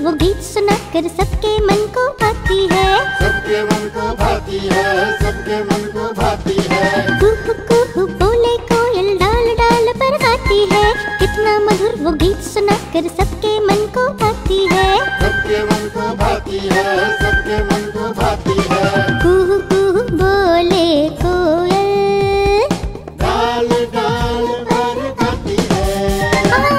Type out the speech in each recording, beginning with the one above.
वो गीत सुनाकर सबके मन को भाती है, सबके मन को भाती है, सबके मन को भाती है। कुहू कुहू बोले कोयल डाल डाल पर गाती है, कितना मधुर वो गीत सुनाकर सबके मन को भाती है, सबके मन को भाती है, सबके मन को भाती है। कुहू कुहू बोले कोयल डाल डाल पर गाती है।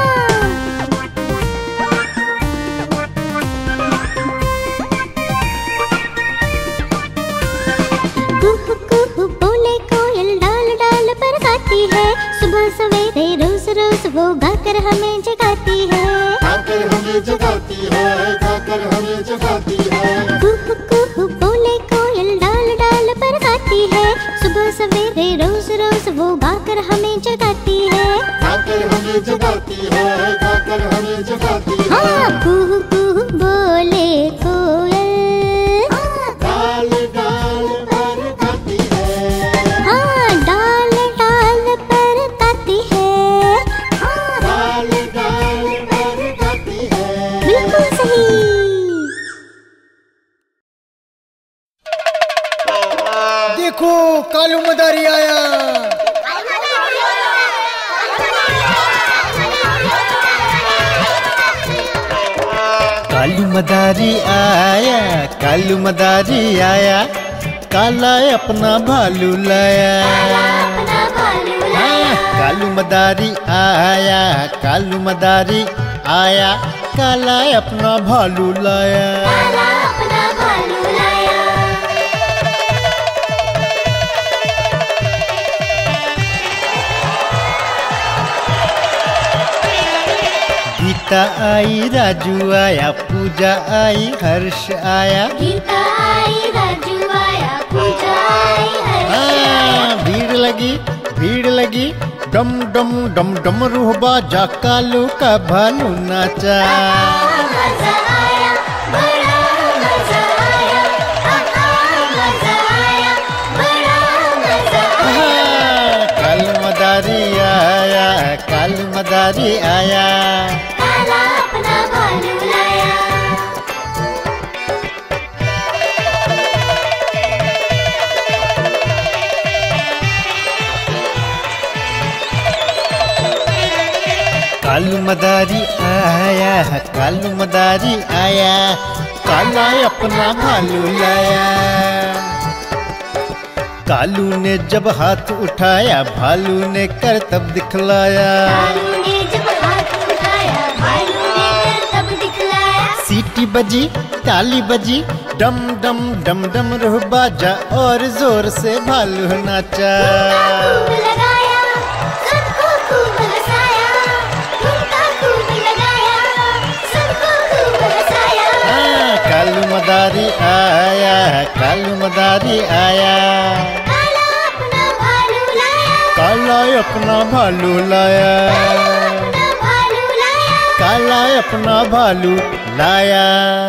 कुहू कुहू बोले कोयल डाल डाल पर गाती है, सुबह सवेरे रोज रोज वो गाकर हमें जगाती है, गाकर हमें जगाती है, गाकर हमें जगाती है। कुहू कुहू बोले कोयल डाल डाल पर गाती है, सुबह सवेरे रोज रोज वो गाकर हमें जगाती है, गाकर हमें जगाती है, गाकर हमें जगाती है। हाँ कुहू कुहू बोले कोयल डाल डाल पर गाती है, हाँ डाल डाल पर गाती है, डाल डाल पर गाती है। बिल्कुल सही। देखो कालू मदारी आया। कालू मदारी आया, कालू मदारी आया, काला अपना भालू लाया। हाँ, कालू मदारी आया, कालू मदारी आया, काला अपना भालू लाया। गीता आई, राजू आया, पूजा आई, हर्ष आया। गीता आई, राजू आया, पूजा आई, हर्ष आया। भीड़ लगी, भीड़ लगी, डम डम डम डम रूह बाजा, कालू का भालू नाचा। मजा आया, बड़ा मजा आया, मजा आया, बड़ा मजा आया। कालू मदारी आया, कालू मदारी आया। काला अपना भालू लाया। कालू मदारी आया, कालू मदारी आया, काला अपना भालू लाया। कालू ने जब हाथ उठाया, भालू ने करतब दिखलाया। कालू ने जब हाथ उठाया, भालू ने करतब दिखलाया। सीटी बजी, ताली बजी, डम डम डम डम रूह बाजा, और जोर से भालू नाचा। खूब लगाया, सबको खूब हंसाया, ठुमका खूब लगाया, सबको खूब हंसाया। हाँ, कालू मदारी आया, कालू मदारी आया, काला अपना भालू लाया, काला अपना भालू लाया, अपना भालू लाया। काला अपना भालू लाया।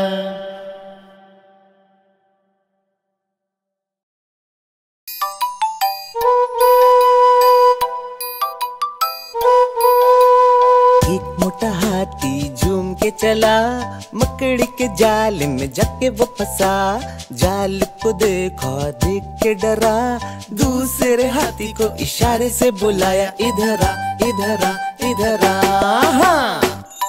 एक मोटा हाथी झूम के चला, मकड़ी के जाल में जाके वो फंसा। जाल को देखा, देख के डरा, दूसरे हाथी को इशारे से बुलाया, इधर आ, इधर आ, इधर आ। हाँ।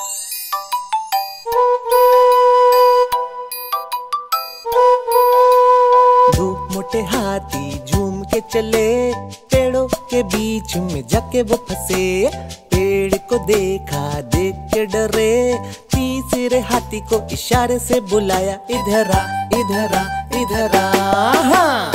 दो मोटे हाथी झूम के चले, पेड़ों के बीच में जाके वो फंसे। पेड़ को देखा, देख के डरे, तीसरे हाथी को इशारे से बुलाया, इधर आ, इधर आ, इधर आ। हाँ।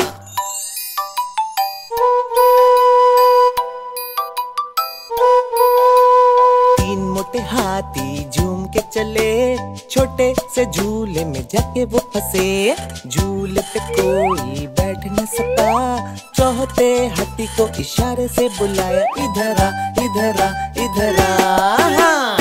तीन मोटे हाथी झूम के चले, छोटे से झूले में जाके वो फंसे। झूले पे कोई बैठ न सका, चौथे हाथी को इशारे से बुलाया, इधर आ, इधर आ, इधर आ। हाँ।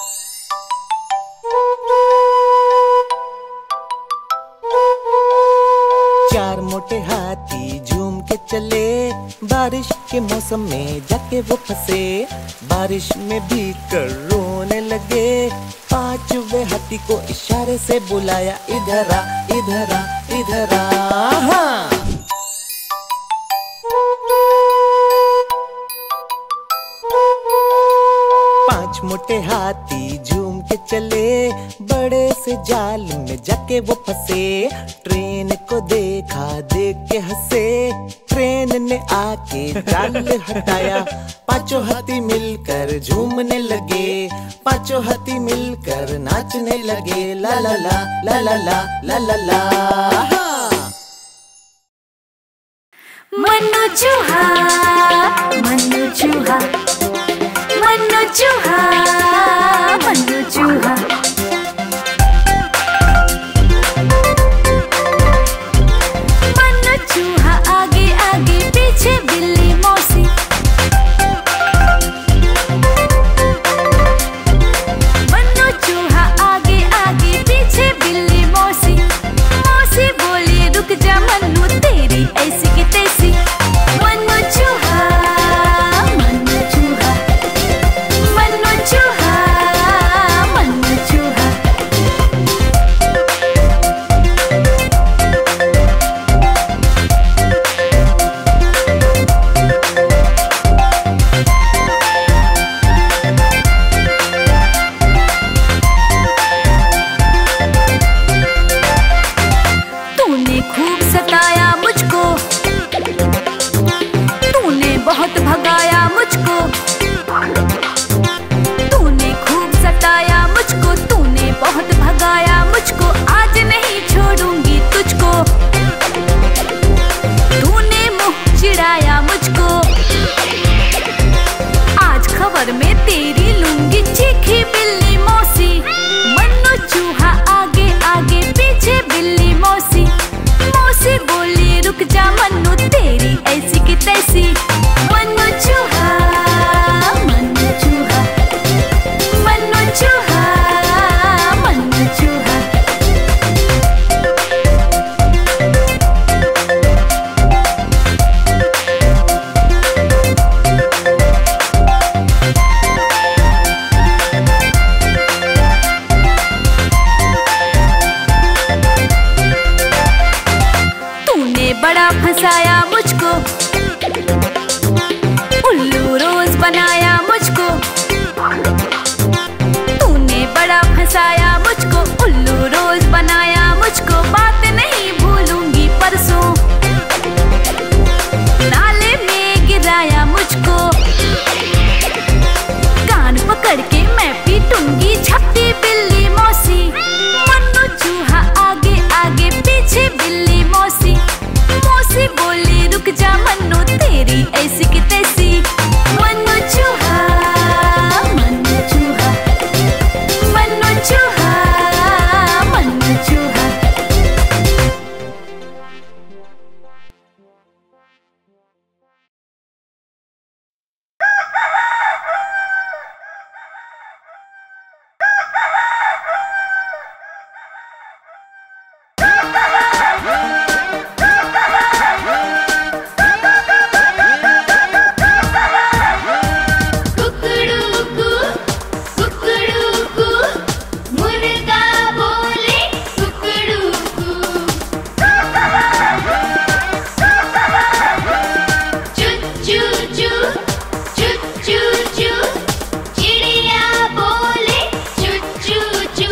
चार मोटे हाथी झूम के चले, बारिश के मौसम में जाके वो फंसे। बारिश में भीग कर रोने लगे। पांचवे हाथी को इशारे से बुलाया, इधर आ इधर आ इधर आ। हाँ। पांच मोटे हाथी झूम के चले, बड़े से जाल में जाके वो फंसे। ट्रेन को देखा, देख के हंसे, ट्रेन ने आके जाल हटाया। पांचों हाथी मिलकर झूमने लगे, पांचों हाथी मिलकर नाचने लगे। ला ला ला ला ला ला ला ला ला। मन्नू चूहा, मन्नू चूहा, मन्नू चूहा, मन्नू चूहा। मन्नू चूहा आगे आगे पीछे बिल्ली मौसी। मन्नू चूहा आगे आगे पीछे बिल्ली मौसी। मौसी बोली रुक जा मन्नू तेरी ऐसी की तैसी। मन्नू चूहा, मन्नू चूहा, मन्नू चूहा, मन्नू चूहा। तूने खूब सताया मुझको, तूने बहुत भगाया मुझको। तूने खूब सताया मुझको, तूने बहुत भगाया मुझको। आज नहीं छोड़ूंगी तुझको। तूने मुंह चिढ़ाया मुझको, आज खबर में तेरी लूंगी चीखी बिल्ली मौसी। मन्नू चूहा आगे आगे पीछे बिल्ली मौसी। मौसी बोली रुक जा मन्नू तेरी ऐसी की तैसी। मन्नू चूहा, मन्नू चूहा, मन्नू चूहा, मन्नू चूहा। तूने बड़ा फंसाया मुझको, उल्लू रोज बनाया मुझको। तूने बड़ा फंसाया मुझको, उल्लू रोज बनाया मुझको। बात नहीं भूलूंगी परसों, नाले में गिराया मुझको। कान पकड़ के मैं पीटूंगी झपटी बिल्ली मौसी। मन्नू चूहा आगे आगे पीछे बिल्ली मौसी। मौसी बोली रुक जा मन्नू तेरी ऐसी की तैसी। मन्नू चूहा, मन्नू चूहा, मन्नू चूहा, मन्नू चूहा। कुकड़ू कू, मुर्गा बोले कुकड़ू कू। चू चू चू, चू चू चू, चिड़िया बोले चू चू चू।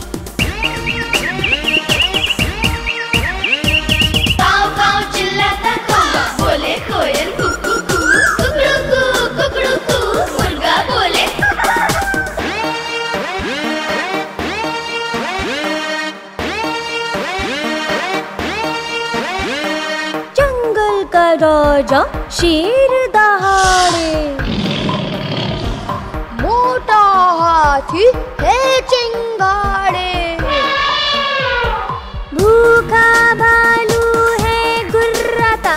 काऊ काऊ चिल्लाता कौवा बोले कोयल कुकू कू। कुकड़ू कू, मुर्गा बोले। जंगल का राजा शेर दहाड़े, मोटा हाथी है चिंगाड़े। भूखा भालू है गुर्राता,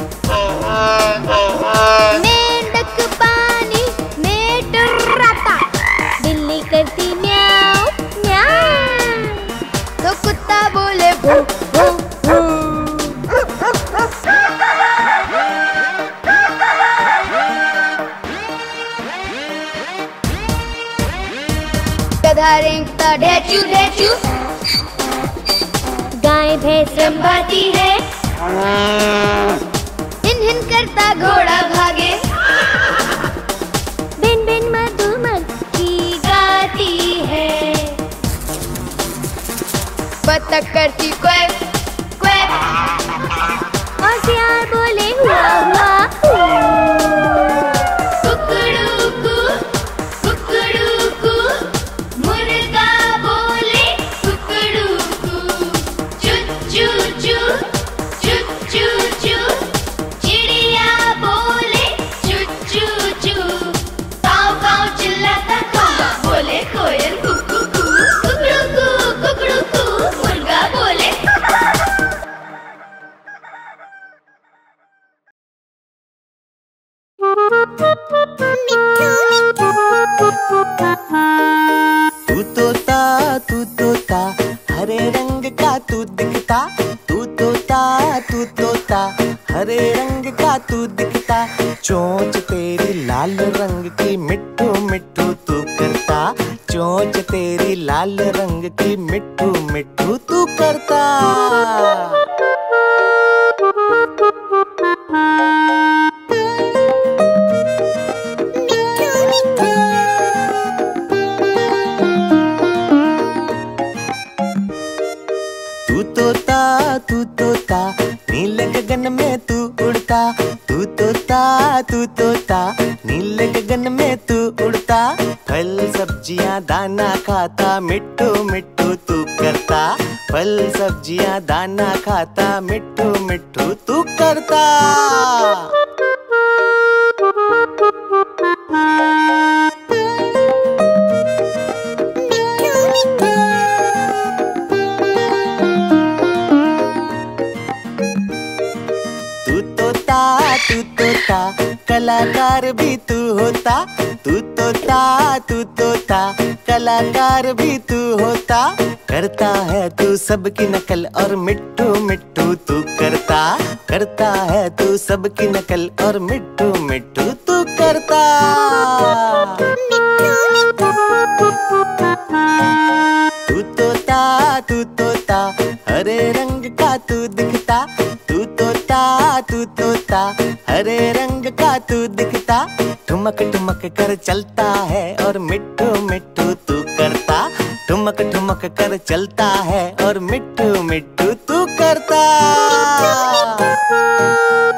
मेंढक पानी में टुर्राता। बिल्ली करती म्याऊ म्याऊ, तो कुत्ता बोले भू भू भू। गधा रेंगता ढेचू ढेचू। गाय भैंस रंभाती है, हिन हिन करता घोड़ा भागे। बिन बिन मधुमक्खी गाती है, बतख करती क्वैक क्वैक, और सियार बोले हुआ हुआ। कुकड़ूकू कुकड़ूकू, मुर्गा बोले कुकड़ूकू। चू चू चू चू चू चू, चिड़िया बोले चू चू चू। काव काव चिल्लाता कौवा बोले कोयल कुकू कू। कुकड़ूकू कुकड़ूकू, मुर्गा बोले। तू तोता हरे रंग का तू दिखता। तू तोता हरे रंग का तू दिखता। चोंच तेरी लाल रंग की मिट्ठू मिट्ठू तू करता। चोंच तेरी लाल रंग की मिट्ठू मिट्ठू तू करता। तू तोता नीले गगन में तू उड़ता। तू तोता नीले गगन में तू उड़ता। फल सब्जियां दाना खाता, मिट्ठू मिट्ठू तू करता। फल सब्जियां दाना खाता, मिट्ठू मिट्ठू तू करता। तू तोता कलाकार भी तू होता। तू तोता कलाकार भी तू होता। करता है तू सबकी नकल और मिट्ठू मिट्ठू तू करता। करता है तू सबकी नकल और मिट्ठू मिट्ठू तू करता। तू तोता हरे रंग का तू दिखता। तू तोता हरे रंग का तू दिखता। ठुमक ठुमक कर चलता है और मिट्ठू मिट्ठू तू करता। ठुमक ठुमक कर चलता है और मिट्ठू मिट्ठू तू करता।